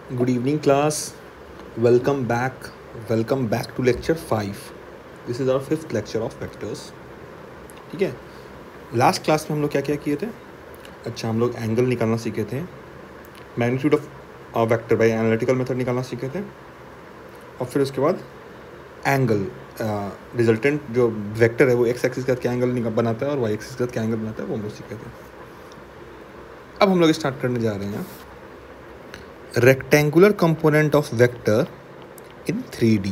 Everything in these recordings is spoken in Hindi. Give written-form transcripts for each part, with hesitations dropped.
Good evening, class. Welcome back. Welcome back to lecture 5. This is our fifth lecture of vectors. ठीक है. लास्ट क्लास में हम लोग क्या क्या किए थे. अच्छा, हम लोग एंगल निकालना सीखे थे, magnitude of vector by analytical method निकालना सीखे थे, और फिर उसके बाद एंगल रिजल्टेंट जो वेक्टर है वो एक्स एक्सिस का क्या एंगल बनाता है और वाई एक्सिस का क्या एंगल बनाता है वो हम लोग सीखे थे. अब हम लोग स्टार्ट करने जा रहे हैं rectangular component of vector in 3D.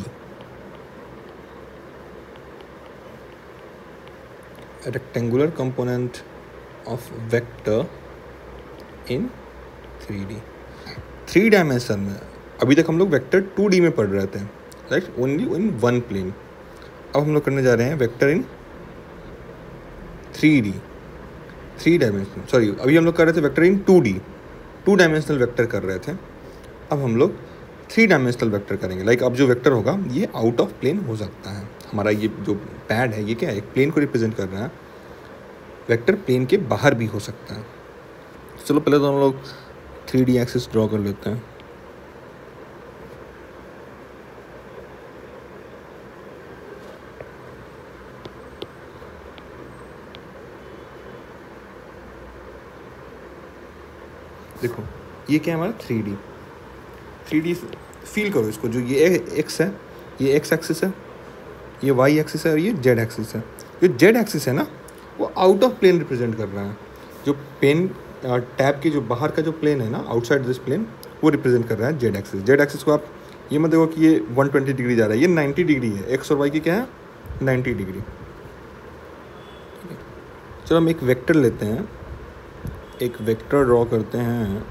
A rectangular component of vector in 3D. 3 dimension में अभी तक हम लोग वेक्टर 2D में पढ़ रहे थे, right, only in one plane. अब हम लोग करने जा रहे हैं वेक्टर इन 3D, 3 डायमेंशन. सॉरी, अभी हम लोग कर रहे थे वेक्टर इन 2D, 2 डायमेंशनल वेक्टर कर रहे थे. अब हम लोग 3 डायमेंशनल वेक्टर करेंगे. लाइक अब जो वेक्टर होगा ये आउट ऑफ प्लेन हो सकता है. हमारा ये जो पैड है ये क्या है, एक प्लेन को रिप्रेजेंट कर रहा है. वेक्टर प्लेन के बाहर भी हो सकता है. चलो पहले तो हम लोग 3D एक्सिस ड्रॉ कर लेते हैं. देखो ये क्या है हमारा 3D फील करो इसको. जो ये एक्स है, ये एक्स एक्सिस है, ये वाई एक्सिस है और ये जेड एक्सिस है. जो जेड एक्सिस है ना वो आउट ऑफ प्लेन रिप्रेजेंट कर रहा है. जो पेन टैब के जो बाहर का जो प्लेन है ना, आउटसाइड दिस प्लेन, वो रिप्रेजेंट कर रहा है जेड एक्सिस. जेड एक्सिस को आप ये मत देखो कि ये 120 डिग्री जा रहा है, ये 90 डिग्री है. एक्स और वाई की क्या है, 90 डिग्री. ठीक है, चलो हम एक वेक्टर लेते हैं, एक वेक्टर ड्रॉ करते हैं.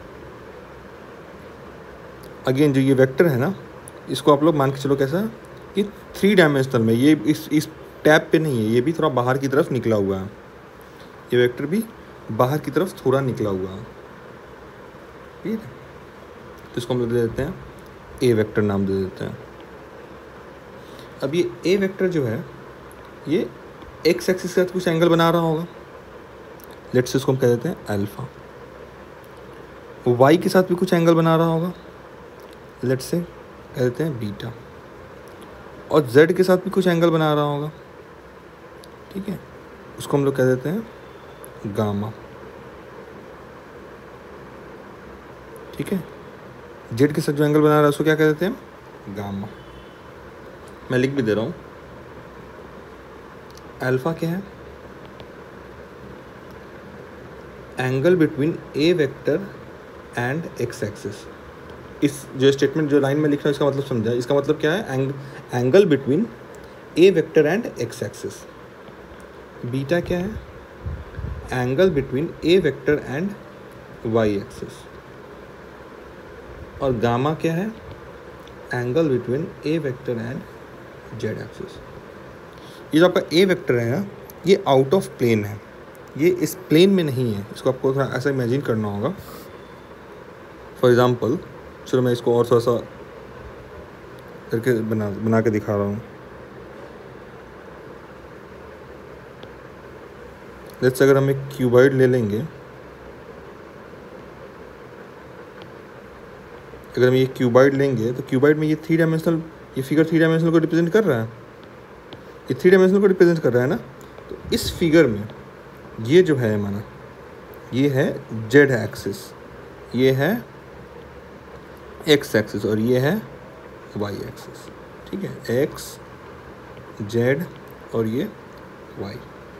अगेन जो ये वेक्टर है ना, इसको आप लोग मान के चलो कैसा, ये 3 डायमेंशनल में, ये इस टैब पे नहीं है, ये भी थोड़ा बाहर की तरफ निकला हुआ है. ये वेक्टर भी बाहर की तरफ थोड़ा निकला हुआ है. ठीक है, तो इसको हम लोग दे देते हैं ए वेक्टर नाम दे देते हैं. अब ये ए वेक्टर जो है ये एक्स एक्सिस के साथ कुछ एंगल बना रहा होगा. लेट्स इसको हम कह देते हैं अल्फा. वाई के साथ भी कुछ एंगल बना रहा होगा, लेट्स से कह देते हैं बीटा. और z के साथ भी कुछ एंगल बना रहा होगा. ठीक है, उसको हम लोग कह देते हैं गामा. ठीक है, z के साथ जो एंगल बना रहा है उसको क्या कह देते हैं, गामा. मैं लिख भी दे रहा हूँ. अल्फा क्या है, angle between a vector and x axis. इस जो स्टेटमेंट जो लाइन में लिख रहा हूँ इसका मतलब समझा. इसका मतलब क्या है, angle between a vector and x axis. Beta क्या है, angle between a vector and y axis. और गामा क्या है, angle between a vector and z axis. ये जो आपका ए वेक्टर है ना, ये आउट ऑफ प्लेन है, ये इस प्लेन में नहीं है. इसको आपको थोड़ा ऐसा इमेजिन करना होगा. फॉर एग्जाम्पल, चलो मैं इसको और थोड़ा सा करके बना के दिखा रहा हूँ. जैसे अगर हम एक क्यूबॉइड ले लेंगे, अगर हम ये क्यूबॉइड लेंगे तो क्यूबॉइड में ये 3 डायमेंशनल, ये फिगर 3 डायमेंशनल को रिप्रेजेंट कर रहा है. ये 3 डायमेंशनल को रिप्रेजेंट कर रहा है ना. तो इस फिगर में ये जो है हमारा, ये है जेड एक्सिस, ये है एक्स एक्सिस और ये है वाई एक्सिस. ठीक है, एक्स, जेड और ये वाई.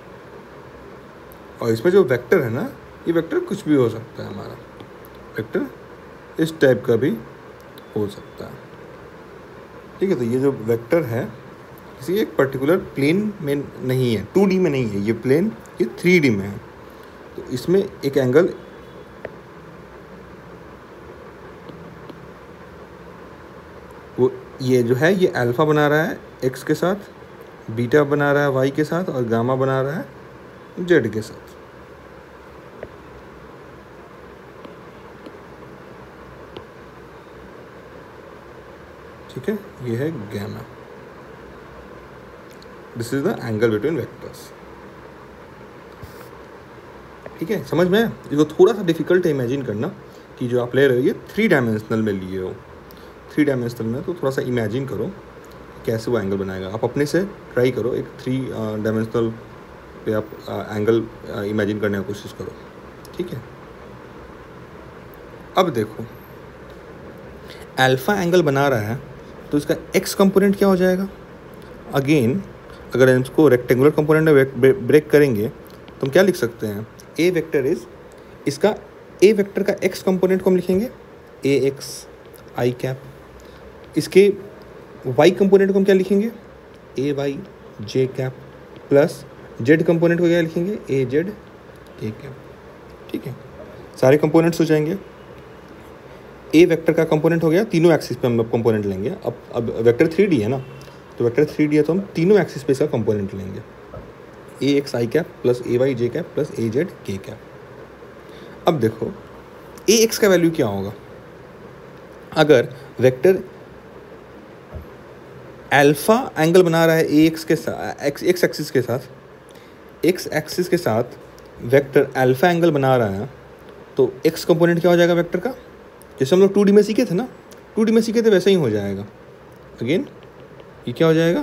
और इसमें जो वेक्टर है ना, ये वेक्टर कुछ भी हो सकता है. हमारा वेक्टर इस टाइप का भी हो सकता है. ठीक है, तो ये जो वेक्टर है किसी एक पर्टिकुलर प्लेन में नहीं है, 2D में नहीं है ये प्लेन, ये 3D में है. तो इसमें एक एंगल वो ये जो है ये अल्फ़ा बना रहा है एक्स के साथ, बीटा बना रहा है वाई के साथ और गामा बना रहा है जेड के साथ. ठीक है, ये है gamma. This is the angle between vectors. ठीक है, समझ में. इसको थोड़ा सा डिफिकल्ट है इमेजिन करना कि जो आप ले रहे हो ये 3 डायमेंशनल में लिए हो, 3 डायमेंशनल में, तो थोड़ा सा इमेजिन करो कैसे वो एंगल बनाएगा। आप अपने से ट्राई करो, एक 3 डायमेंशनल पे आप एंगल इमेजिन करने की कोशिश करो, ठीक है। अब देखो अल्फ़ा एंगल बना रहा है तो इसका एक्स कंपोनेंट क्या हो जाएगा। अगेन अगर हम इसको रेक्टेंगुलर कंपोनेंट में ब्रेक करेंगे तो हम क्या लिख सकते हैं, ए वेक्टर इज, इसका ए वेक्टर का एक्स कंपोनेंट को हम लिखेंगे ए एक्स आई कैप, इसके वाई कंपोनेंट को हम क्या लिखेंगे a y j cap, plus z component को क्या लिखेंगे ए जेड के कैप, ठीक है। सारे कंपोनेंट्स हो जाएंगे। ए वेक्टर का कंपोनेंट हो गया, तीनों एक्सिस पे हम लोग कंपोनेंट लेंगे। अब वेक्टर 3D है ना, तो वेक्टर 3D है तो हम तीनों एक्सिस पे इसका कंपोनेंट लेंगे, a x i cap plus a y j cap plus a z k cap. अब देखो ए एक्स का वैल्यू क्या होगा। अगर वेक्टर अल्फा एंगल बना रहा है ए एक्स के साथ, एक्स एक्सिस के साथ, एक्स एक्सिस के साथ वेक्टर अल्फा एंगल बना रहा है, तो एक्स कंपोनेंट क्या हो जाएगा वेक्टर का, जैसे हम लोग 2D में सीखे थे ना, 2D में सीखे थे वैसे ही हो जाएगा। अगेन ये क्या हो जाएगा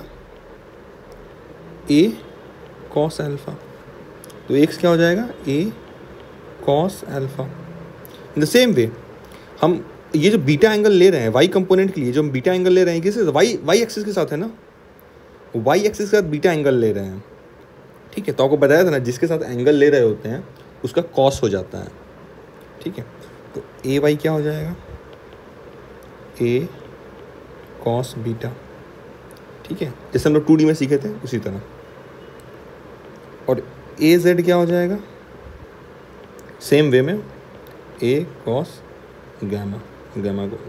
ए कॉस अल्फ़ा, तो एक्स क्या हो जाएगा a cos alpha. In the same way हम ये जो बीटा एंगल ले रहे हैं वाई कंपोनेंट के लिए, जो हम बीटा एंगल ले रहे हैं किसके साथ, वाई एक्सिस के साथ है ना, वाई एक्सिस के साथ बीटा एंगल ले रहे हैं, ठीक है। तो आपको बताया था ना जिसके साथ एंगल ले रहे होते हैं उसका कॉस हो जाता है, ठीक है। तो ए वाई क्या हो जाएगा ए कॉस बीटा, ठीक है, जैसे हम लोग 2D में सीखे थे उसी तरह। और ए जेड क्या हो जाएगा सेम वे में ए कॉस गैमा, गैमा को,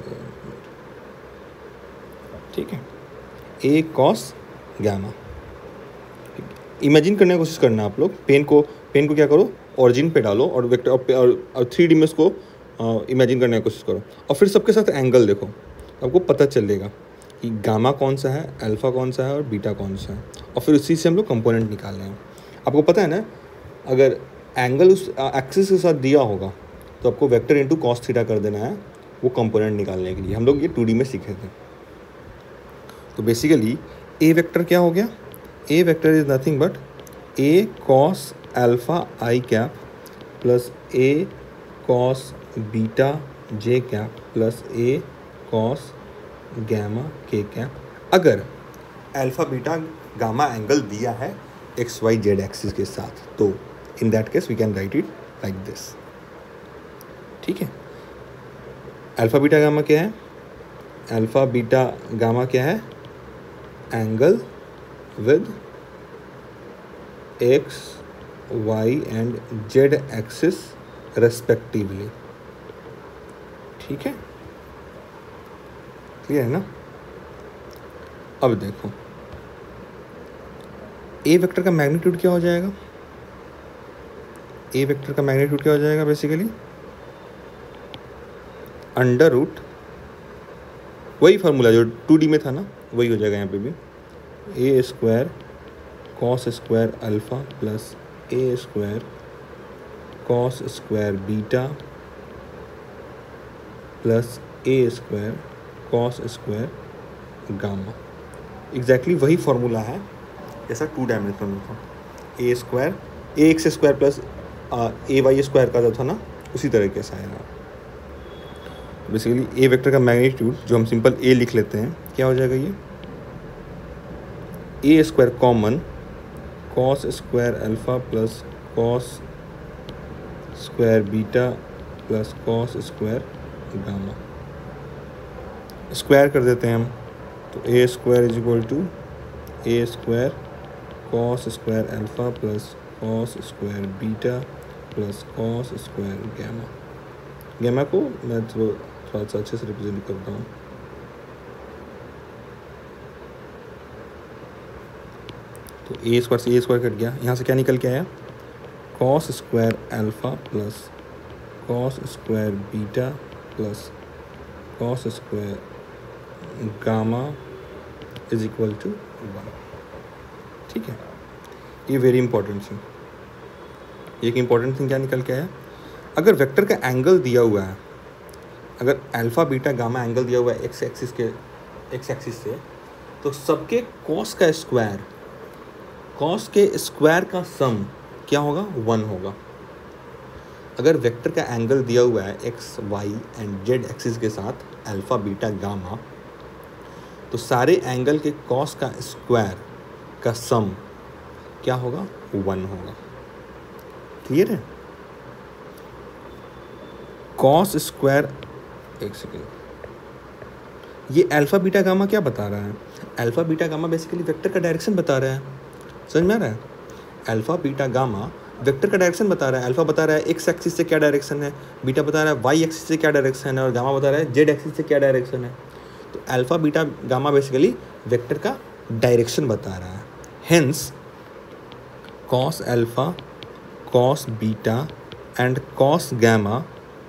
ठीक है, ए कॉस गैमा। इमेजिन करने की कोशिश करना आप लोग, पेन को क्या करो ऑरिजिन पे डालो और वेक्टर और 3D में उसको इमेजिन करने की कोशिश करो, और फिर सबके साथ एंगल देखो, आपको पता चलेगा कि गामा कौन सा है, अल्फ़ा कौन सा है और बीटा कौन सा है, और फिर उसी से हम लोग कंपोनेंट निकाल रहे हैं। आपको पता है ना अगर एंगल उस एक्सिस के साथ दिया होगा तो आपको वेक्टर इंटू कॉस थीटा कर देना है वो कंपोनेंट निकालने के लिए। हम लोग ये 2D में सीखे थे। तो बेसिकली ए वेक्टर क्या हो गया, a vector is nothing but a cos alpha i cap plus a cos beta j cap plus a cos gamma k cap, अगर अल्फ़ा बीटा गामा एंगल दिया है एक्स वाई जेड एक्सिस के साथ, तो in that case we can write it like this, ठीक है। अल्फ़ा बीटा गामा क्या है, अल्फ़ा बीटा गामा क्या है, angle with x y and z axis respectively, ठीक है, क्लियर है ना। अब देखो ए वेक्टर का मैग्नीट्यूड क्या हो जाएगा, ए वेक्टर का मैग्नीट्यूड क्या हो जाएगा बेसिकली अंडर रूट, वही फार्मूला जो 2D में था ना वही हो जाएगा यहाँ पे भी, a square cos square alpha plus a square cos square beta plus a square cos square gamma. Exactly वही फार्मूला है जैसा 2 डायमेंशनल में था, a square a x square plus a y square का जो था ना उसी तरीके से आएगा। बेसिकली ए वेक्टर का मैग्नीट्यूड जो हम सिंपल ए लिख लेते हैं क्या हो जाएगा, ये a square common cos square alpha plus cos square beta plus cos square gamma, square कर देते हैं हम, तो a square is equal to a square cos square alpha plus cos square beta plus cos square gamma. Gamma को मैं थोड़ा सा अच्छे से रिप्रेजेंट करता हूँ, तो ए स्क्वायर से ए स्क्वायर कट गया, यहाँ से क्या निकल के आया cos square alpha plus cos square beta plus cos square gamma is equal to 1, ठीक है। ये वेरी इंपॉर्टेंट थिंग, एक इंपॉर्टेंट थिंग क्या निकल के आया, अगर वेक्टर का एंगल दिया हुआ है अगर अल्फ़ा बीटा गामा एंगल दिया हुआ है एक्स एक्सिस से, तो सबके कॉस के स्क्वायर का सम क्या होगा, 1 होगा। अगर वेक्टर का एंगल दिया हुआ है x y and z axis के साथ अल्फ़ा बीटा गामा, तो सारे एंगल के कॉस का स्क्वायर का सम क्या होगा, 1 होगा। क्लियर है? कॉस स्क्वायर, एक सेकेंड, ये अल्फ़ा बीटा गामा क्या बता रहा है? Alpha beta gamma basically vector का डायरेक्शन बता रहा है। समझ में आ रहा है? अल्फ़ा बीटा गामा वेक्टर का डायरेक्शन बता रहा है। अल्फ़ा बता रहा है एक्स एक्सिस से क्या डायरेक्शन है, बीटा बता रहा है वाई एक्सिस से क्या डायरेक्शन है, और गामा बता रहा है जेड एक्सिस से क्या डायरेक्शन है। तो alpha beta gamma basically vector का डायरेक्शन बता रहा है। Hence cos alpha, cos beta and cos gamma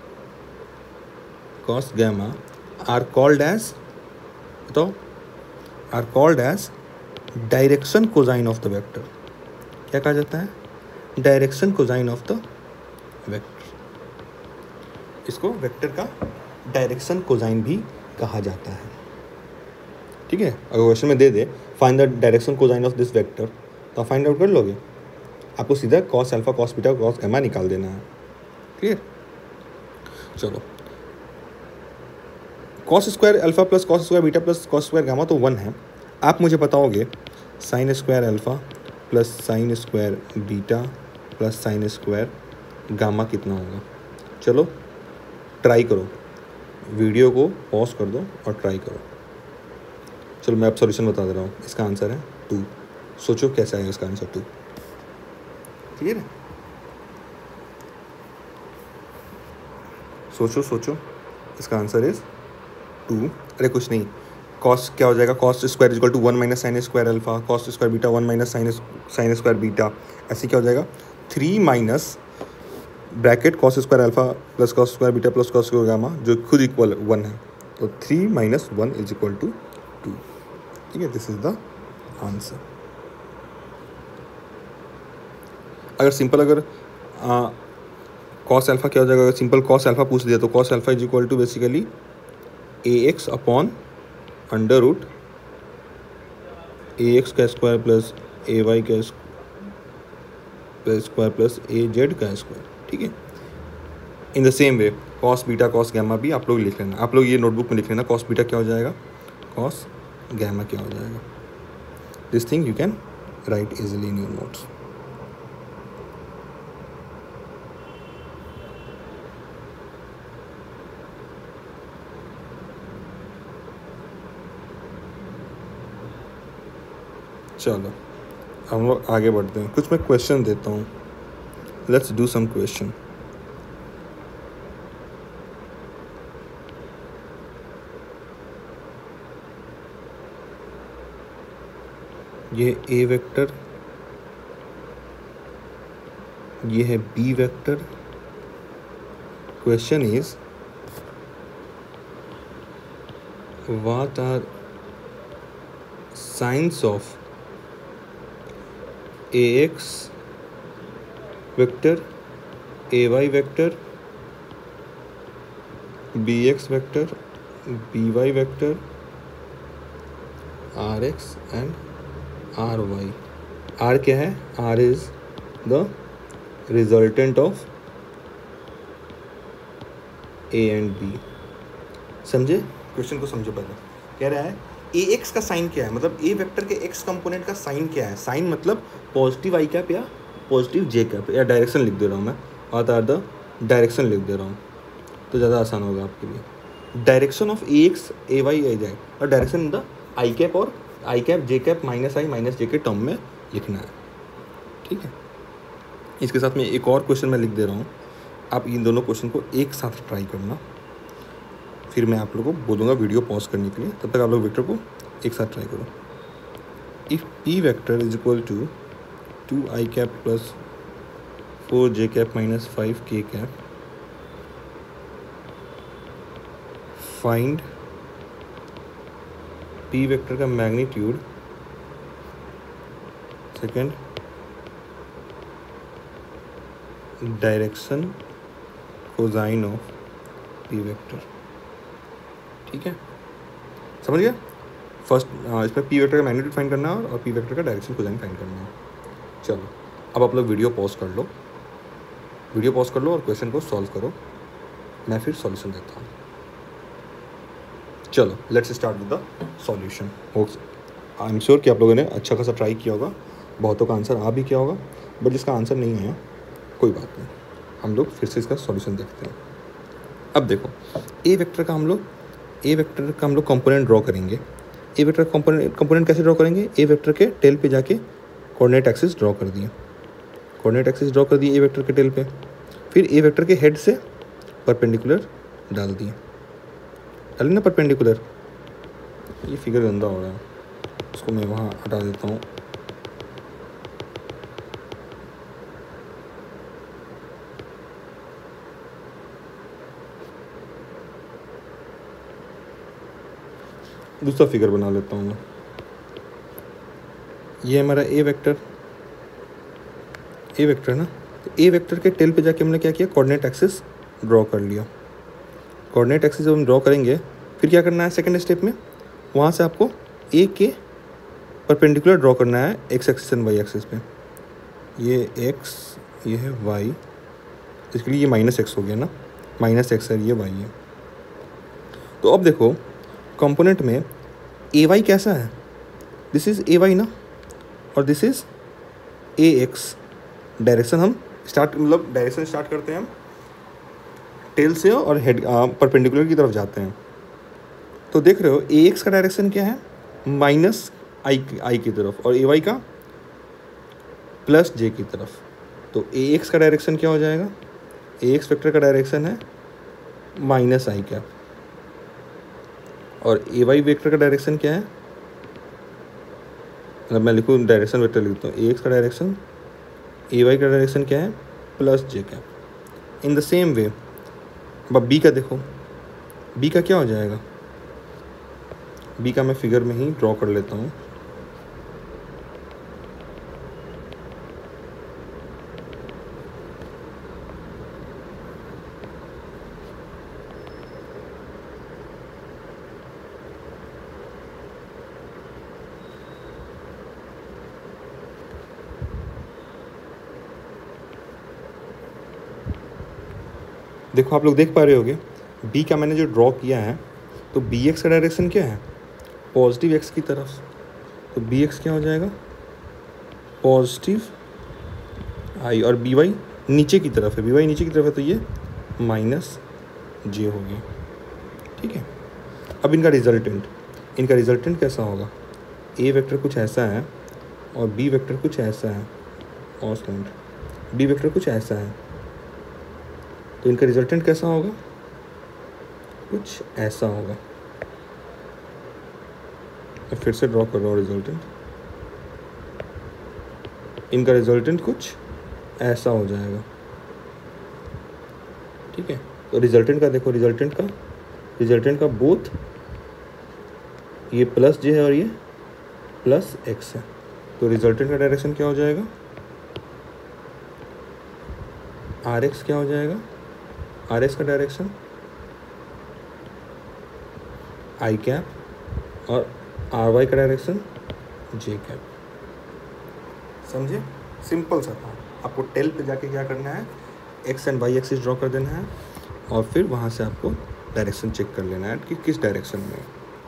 are called as, तो are called as direction cosine of the vector. क्या कहा जाता है? Direction cosine of the vector. इसको वेक्टर का डायरेक्शन कोसाइन भी कहा जाता है। ठीक है? अगर क्वेश्चन में दे दे find the direction cosine of this vector, तो आप फाइंड आउट कर लोगे। आपको सीधा cos alpha, cos beta, cos gamma निकाल देना है। क्लियर? चलो, cos square alpha plus cos square beta plus cos square gamma तो 1 है। आप मुझे बताओगे sine square alpha plus sine square beta plus sine square gamma कितना होगा? चलो ट्राई करो, वीडियो को पॉज कर दो और ट्राई करो। चलो मैं अब सॉल्यूशन बता दे रहा हूँ। इसका आंसर है 2। सोचो कैसा है इसका आंसर 2। क्लियर है? सोचो, इसका आंसर इज 2। अरे कुछ नहीं, कॉस क्या हो जाएगा, cos square equal to 1 minus sine square alpha, cos square beta 1 minus sine square beta. ऐसे क्या हो जाएगा, 3 minus bracket cos square alpha plus cos square beta plus cos square gamma, जो खुद इक्वल 1 है। तो 3 माइनस 1 इज इक्वल टू 2। ठीक है, दिस इज द आंसर। अगर सिंपल कॉस अल्फा क्या हो जाएगा, अगर सिंपल कॉस अल्फा पूछ दिया तो cos alpha is equal to basically a x upon under root a x का स्क्वायर प्लस ए वाई का स्क्वायर प्लस ए जेड का स्क्वायर। ठीक है, in the same way cos beta cos gamma भी आप लोग लिख लेना। आप लोग ये नोटबुक में लिख लेना, कॉस बीटा क्या हो जाएगा, कॉस गैमा क्या हो जाएगा। This thing you can write easily in your notes. चलो हम लोग आगे बढ़ते हैं। कुछ मैं क्वेश्चन देता हूँ, लेट्स डू सम क्वेश्चन। ये ए वेक्टर, ये है b vector. Question is what are signs of ax vector, ay vector, bx vector, by vector, rx and ry। r क्या है, r is the resultant of a and b। समझे? क्वेश्चन को समझो पहले। कह रहा है ए एक्स का साइन क्या है, मतलब ए वेक्टर के एक्स कंपोनेंट का साइन क्या है। साइन मतलब पॉजिटिव आई कैप या पॉजिटिव जे कैप, या डायरेक्शन लिख दे रहा हूँ मैं, और आर द डायरेक्शन लिख दे रहा हूँ तो ज़्यादा आसान होगा आपके लिए। Direction of a x a y a z, और direction in the i cap और i cap j cap minus i minus j के टर्म में लिखना है। ठीक है, इसके साथ में एक और क्वेश्चन मैं लिख दे रहा हूँ। आप इन दोनों क्वेश्चन को एक साथ ट्राई करना, फिर मैं आप लोगों को बोलूँगा वीडियो पॉज करने के लिए। तब तक आप लोग वेक्टर को एक साथ ट्राई करो। If p vector is equal to 2 i cap plus 4 j cap minus 5 k cap, find p vector का magnitude, second direction cosine of p vector. ठीक है, समझ गया। फर्स्ट इसमें पी वेक्टर का मैग्नीट्यूड फाइंड करना है और पी वेक्टर का डायरेक्शन कोसाइन फाइंड करना है। चलो अब आप लोग वीडियो पॉज कर लो, वीडियो पॉज कर लो और क्वेश्चन को सॉल्व करो, मैं फिर सॉल्यूशन देता हूँ। चलो let's start with the solution. I am sure कि आप लोगों ने अच्छा खासा ट्राई किया होगा, बहुतों का आंसर आ भी किया होगा, बट जिसका आंसर नहीं आया कोई बात नहीं, हम लोग फिर से इसका सॉल्यूशन देखते हैं। अब देखो ए वेक्टर का हम लोग कंपोनेंट ड्रॉ करेंगे। ए वेक्टर कंपोनेंट कैसे ड्रॉ करेंगे, ए वेक्टर के टेल पे जाके कोऑर्डिनेट एक्सिस ड्रॉ कर दिए, कोऑर्डिनेट एक्सिस ड्रॉ कर दिए ए वेक्टर के टेल पे, फिर ए वेक्टर के हेड से परपेंडिकुलर डाल दिए, डाले ना परपेंडिकुलर। ये फिगर गंदा हो रहा है, उसको मैं वहाँ हटा देता हूँ। दूसरा फिगर बना लेता हूँ मैं। ये हमारा ए वेक्टर है ना, तो ए वेक्टर के टेल पे जाके हमने क्या किया, कोऑर्डिनेट एक्सिस ड्रॉ कर लिया। कोऑर्डिनेट एक्सिस जब हम ड्रॉ करेंगे फिर क्या करना है, सेकंड स्टेप में वहाँ से आपको ए के परपेंडिकुलर ड्रॉ करना है x axis and y axis पे। ये एक्स, ये है वाई, इसके लिए ये माइनस एक्स हो गया ना, माइनस एक्स है, ये वाई है। तो अब देखो कंपोनेंट में ए वाई कैसा है, दिस इज़ ए वाई ना, और this is a x. Direction हम डायरेक्शन स्टार्ट करते हैं हम टेल से और हेड परपेंडिकुलर की तरफ जाते हैं। तो देख रहे हो ए एक्स का डायरेक्शन क्या है, माइनस आई की तरफ, और ए वाई का प्लस जे की तरफ। तो ए एक्स का डायरेक्शन क्या हो जाएगा, ए एक्स वेक्टर का डायरेक्शन है माइनस आई कैप, और ए वाई वेक्टर का डायरेक्शन क्या है, मतलब मैं लिखूँ डायरेक्शन वेक्टर लिखता हूँ, ए एक्स का डायरेक्शन, ए वाई का डायरेक्शन क्या है, plus j cap. In the same way अब बी का देखो, बी का क्या हो जाएगा, बी का मैं फिगर में ही ड्रॉ कर लेता हूँ। देखो आप लोग देख पा रहे होगे बी का मैंने जो ड्रॉ किया है, तो बी एक्स का डायरेक्शन क्या है, पॉजिटिव एक्स की तरफ। तो बी एक्स क्या हो जाएगा, पॉजिटिव आई, और बी वाई नीचे की तरफ है, बी वाई नीचे की तरफ है, तो ये माइनस जे हो गया। ठीक है, अब इनका रिजल्टेंट कैसा होगा, ए वेक्टर कुछ ऐसा है और बी वेक्टर कुछ ऐसा है, और बी वेक्टर कुछ ऐसा है, तो इनका रिजल्टेंट कैसा होगा, कुछ ऐसा होगा। मैं फिर से ड्रॉ कर रहा हूँ रिजल्टेंट, इनका रिजल्टेंट कुछ ऐसा हो जाएगा। ठीक है, तो रिजल्टेंट का देखो, रिजल्टेंट का बोथ ये प्लस जे है और ये प्लस एक्स है, तो रिजल्टेंट का डायरेक्शन क्या हो जाएगा, आर एक्स क्या हो जाएगा, आर एक्स का डायरेक्शन आई कैप, और आर वाई का डायरेक्शन जे कैप। समझे, सिंपल सा था। आपको टेल पे जाके क्या करना है, x and y axis draw कर देना है, और फिर वहाँ से आपको डायरेक्शन चेक कर लेना है कि किस डायरेक्शन में।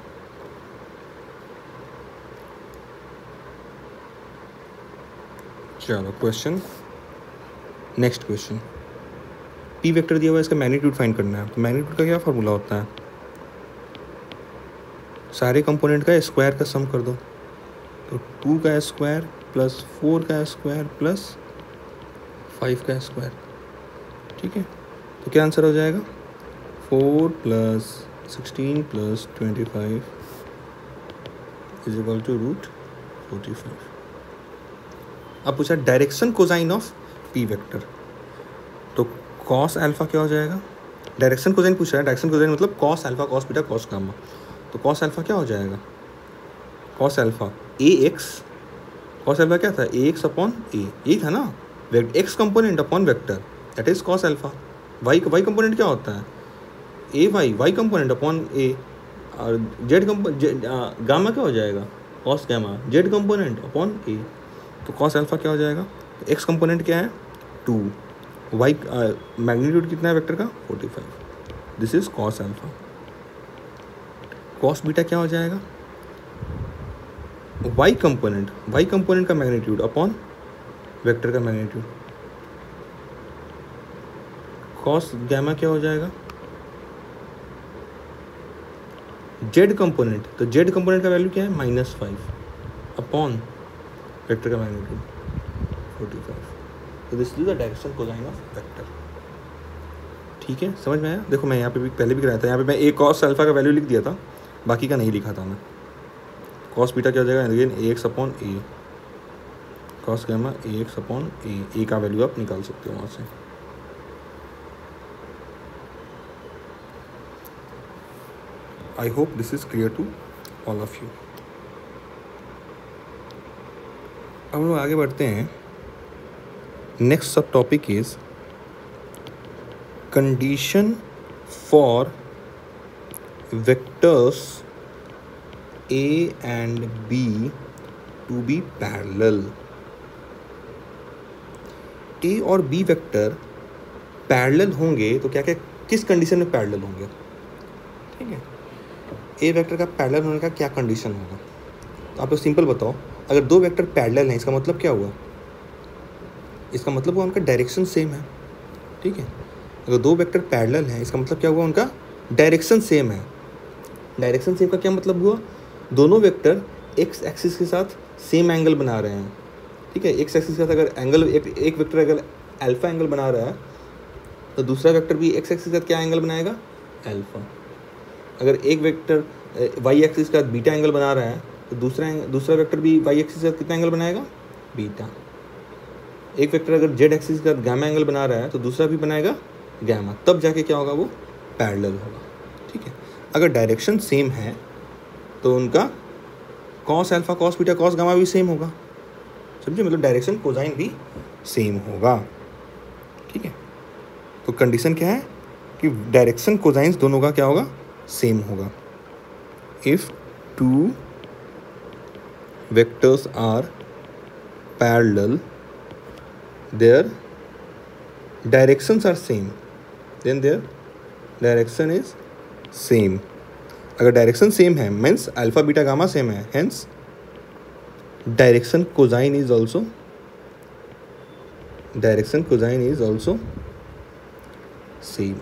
चलो question, next question, p vector दिया हुआ है, इसका मैग्नीट्यूड फाइंड करना है। तो मैग्नीट्यूड का क्या फार्मूला होता है, सारे कंपोनेंट का स्क्वायर का सम कर दो, तो 2 का स्क्वायर प्लस 4 का स्क्वायर प्लस 5 का स्क्वायर। ठीक है, तो क्या आंसर हो जाएगा, 4 plus 16 plus 25 is equal to √45। अब पूछा direction cosine of p vector, तो कॉस अल्फा क्या हो जाएगा, डायरेक्शन कोसाइन पूछा है, डायरेक्शन कोसाइन मतलब cos alpha cos beta cos gamma, तो कॉस अल्फा क्या हो जाएगा, cos alpha a x, cos alpha क्या था, ए एक्स अपॉन ए, यही था ना, x component upon vector, that is cos alpha. Y component क्या होता है, a y component upon a, और गामा क्या हो जाएगा, cos gamma z component upon a, तो कॉस अल्फा क्या हो जाएगा, एक्स कंपोनेंट क्या है 2, वाई मैग्नीट्यूड कितना है वेक्टर का 45, this is cos alpha. Cos beta क्या हो जाएगा, वाई कंपोनेंट का मैग्नीट्यूड अपॉन वेक्टर का मैग्नीट्यूड। कॉस गैमा क्या हो जाएगा, जेड कंपोनेंट, तो जेड कंपोनेंट का वैल्यू क्या है -5 अपॉन वेक्टर का मैग्नीट्यूड 45, तो this is the direction cosine of vector. ठीक है, समझ में आया। देखो मैं यहाँ पे भी पहले भी कराया था, यहाँ पे मैं ए कॉस अल्फा का वैल्यू लिख दिया था, बाकी का नहीं लिखा था मैं। कॉस बीटा क्या हो जाएगा again a x upon a, cos gamma a x upon a का वैल्यू आप निकाल सकते हो वहाँ से। I hope this is clear to all of you. अब हम लोग आगे बढ़ते हैं। Next sub topic is condition for vectors A and B to be parallel। A और B वेक्टर पैरेलल होंगे तो क्या क्या किस कंडीशन में पैरेलल होंगे, ठीक है। ए वेक्टर का पैरेलल होने का क्या कंडीशन होगा, तो आप लोग सिंपल बताओ। अगर दो वेक्टर पैरेलल हैं इसका मतलब क्या हुआ, इसका मतलब हुआ उनका डायरेक्शन सेम है, ठीक है। अगर दो वेक्टर पैरेलल हैं इसका मतलब क्या हुआ, उनका डायरेक्शन सेम है। डायरेक्शन सेम का क्या मतलब हुआ, दोनों वेक्टर एक्स एक्सिस के साथ सेम एंगल बना रहे हैं, ठीक है। एक्स एक्सिस के साथ अगर एंगल एक वेक्टर अगर अल्फा एंगल बना रहा है तो दूसरा वेक्टर भी एक्स एक्सिस के साथ क्या एंगल बनाएगा, अल्फा। अगर एक वेक्टर वाई एक्सिस के साथ बीटा एंगल बना रहा है तो दूसरा वेक्टर भी वाई एक्सिस के साथ कितना एंगल बनाएगा, बीटा। एक वेक्टर अगर जेड एक्सिस के साथ गामा एंगल बना रहा है तो दूसरा भी बनाएगा गामा, तब जाके क्या होगा, वो पैरेलल होगा, ठीक है। अगर डायरेक्शन सेम है तो उनका cos alpha cos beta cos gamma भी सेम होगा, समझे, मतलब डायरेक्शन कोसाइन भी सेम होगा, ठीक है। तो कंडीशन क्या है कि डायरेक्शन कोसाइंस दोनों का क्या होगा, सेम होगा। If two vectors are parallel their directions are same then their direction is same. अगर डायरेक्शन सेम है means alpha beta gamma same है, hence direction cosine is also same,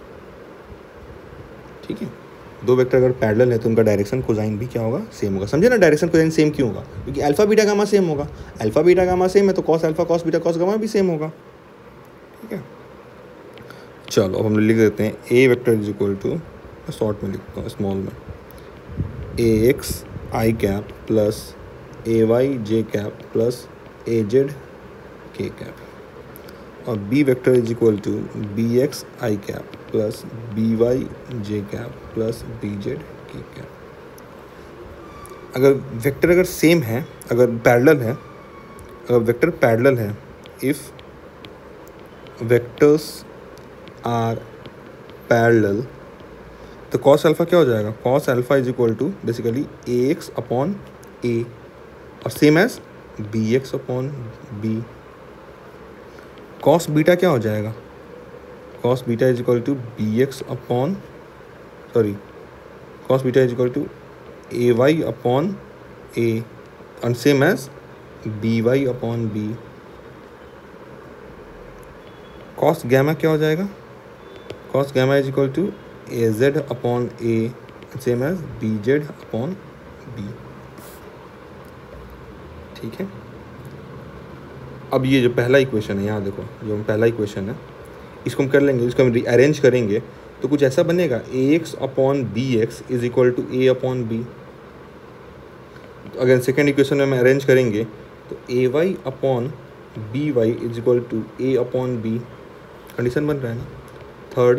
ठीक है। दो वेक्टर अगर पैरेलल है तो उनका डायरेक्शन कोसाइन भी क्या होगा, सेम होगा। समझे ना, डायरेक्शन कोसाइन सेम क्यों होगा, क्योंकि अल्फा बीटा गामा सेम होगा। अल्फा बीटा गामा सेम है तो cos alpha cos beta cos gamma भी सेम होगा, ठीक है। चलो अब हम लिख देते हैं a vector is equal to, short में लिखता हूँ स्मॉल में, a x i cap plus a y j cap plus a z k cap, और b vector is equal to b x i cap plus b Y j cap plus b z k cap. अगर वेक्टर अगर सेम है, अगर पैरेलल है, अगर वेक्टर पैरेलल है, इफ़ वेक्टर्स आर पैरेलल, तो कॉस अल्फा क्या हो जाएगा, cos alpha is equal to basically a x upon a, और same as b x upon b. Cos beta क्या हो जाएगा, cos beta is equal to b x upon cos beta is equal to a Y upon a, और same as b y upon b. Cos gamma क्या हो जाएगा, cos gamma is equal to a z upon a, same as b z upon b, ठीक है। अब ये जो पहला इक्वेशन है, यहाँ देखो जो पहला इक्वेशन है, इसको हम कर लेंगे, इसको हम अरेंज करेंगे तो कुछ ऐसा बनेगा, a x upon b x is equal to A upon b. अगर सेकेंड इक्वेशन में हम अरेंज करेंगे तो ए Y upon B Y is equal to A upon बी, कंडीशन बन रहा है ना। Third,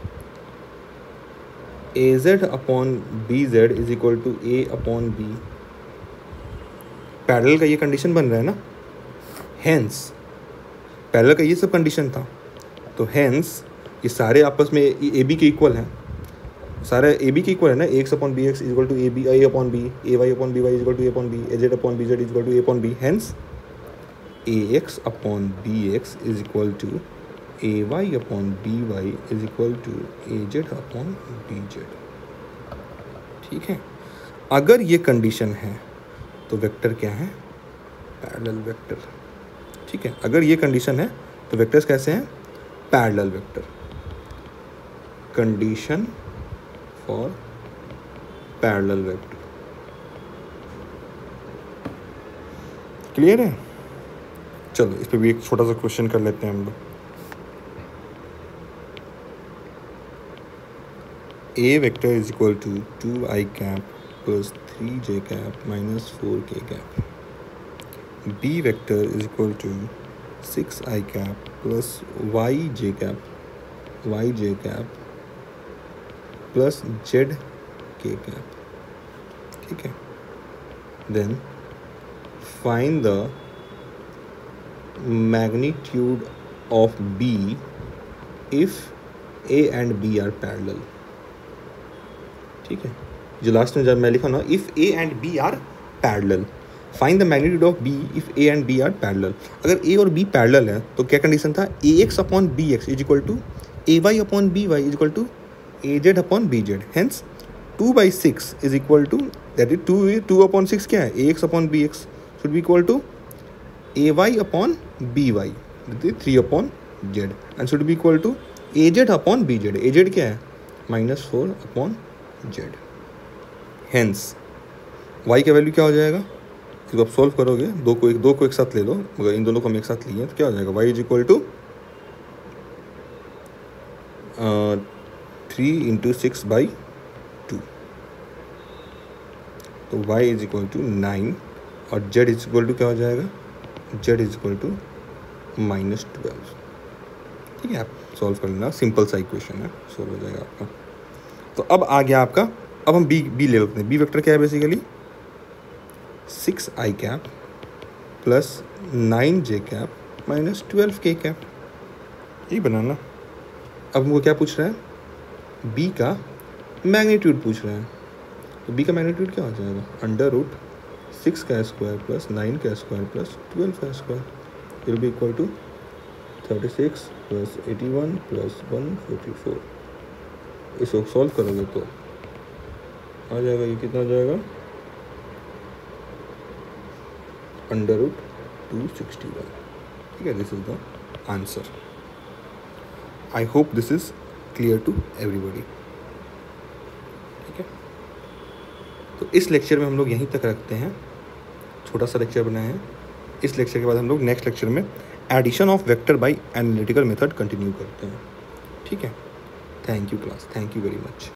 a z upon b z is equal to A upon b, parallel का ये कंडीशन बन रहा है ना, हेंस पैरेलल का ये सब कंडीशन था, तो हेंस ये सारे आपस में ए बी के इक्वल हैं, सारे ए बी के इक्वल है ना, a x upon b x equal to a b a upon b, a Y upon B y equal to A upon b, a z upon b z equal to A upon b, hence a x upon b x is equal to a Y upon B Y is equal to a z upon b z. ठीक है, अगर ये कंडीशन है तो वेक्टर क्या है, पैरेलल वेक्टर। ठीक है, अगर ये कंडीशन है तो वेक्टर्स कैसे हैं, parallel vector. Condition for parallel vector, clear है। चलो इस पे भी एक छोटा सा क्वेश्चन कर लेते हैं हम लोग। A vector is equal to 2i cap plus 3j cap minus 4k cap, b vector is equal to 6i cap plus yj cap plus zk cap. ठीक है, then find the magnitude of b if a and b are parallel. ठीक है, जो लास्ट में जब मैं लिखा ना, if a and b are parallel, find the magnitude of b if a and b are parallel. अगर a और b पैरेलल है तो क्या कंडीशन था, ax upon bx is equal to ay upon by is equal to az upon bz, hence 2/6 is equal to, that is 2 upon 6 क्या है, ax upon bx should be equal to ay upon by, 3 upon z, and should be equal to az upon bz, az क्या है -4 अपॉन z, हेंस y का वैल्यू क्या हो जाएगा, इसको आप सॉल्व करोगे, दो को एक साथ ले लो, मगर इन दोनों को हम एक साथ लिए तो क्या हो जाएगा, y is equal to 3 into 6/2, तो y इज इक्वल टू 9 और z इज इक्वल टू क्या हो जाएगा, z इज इक्वल टू -12। ठीक है, आप सॉल्व कर लेना, सिंपल सा इक्वेशन है, सॉल्व हो जाएगा आपका। तो अब आ गया आपका, अब हम बी ले लेते हैं। बी वेक्टर क्या है basically, 6i cap plus 9j cap minus 12k cap, यही बनाना। अब हमको क्या पूछ रहा है, बी का मैग्नीट्यूड पूछ रहा है, तो बी का मैग्नीट्यूड क्या हो जाएगा, √6 का स्क्वायर प्लस 9 का स्क्वायर प्लस 12 का square, will be equal to 36 plus 81 plus 144। इसको सॉल्व करोगे तो आ जाएगा, ये कितना आ जाएगा, √261। ठीक है, this is the answer. I hope this is clear to everybody. ठीक है, तो इस लेक्चर में हम लोग यहीं तक रखते हैं, छोटा सा लेक्चर बनाए हैं। इस लेक्चर के बाद हम लोग नेक्स्ट लेक्चर में addition of vector by analytical method continue करते हैं। ठीक है, thank you class, thank you very much.